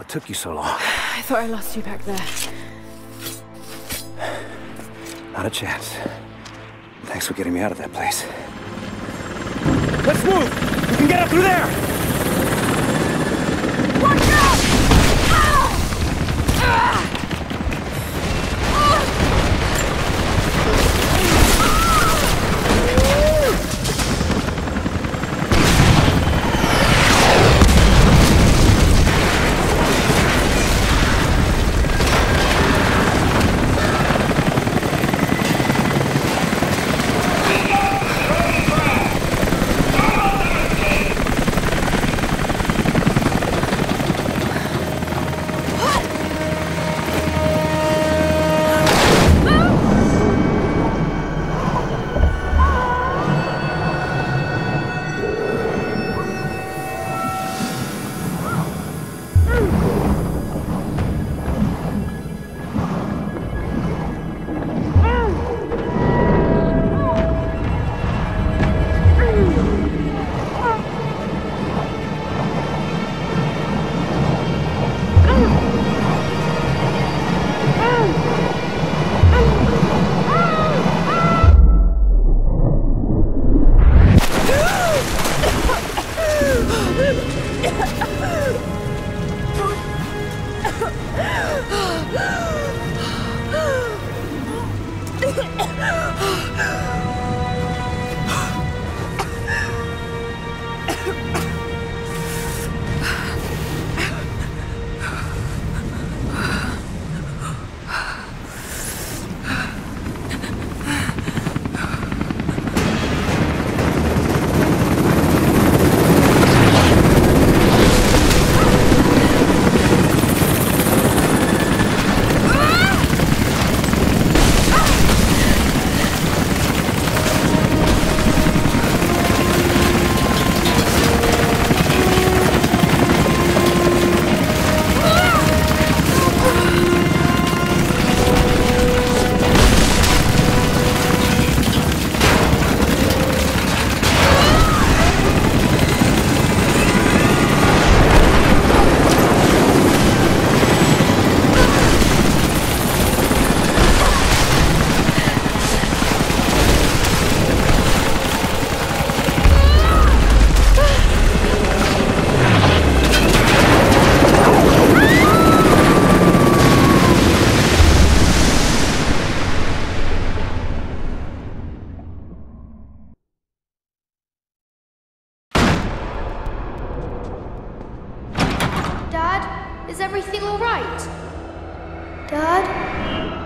What took you so long? I thought I lost you back there. Not a chance. Thanks for getting me out of that place. Let's move! We can get up through there! Watch out! Dad, is everything all right? Dad?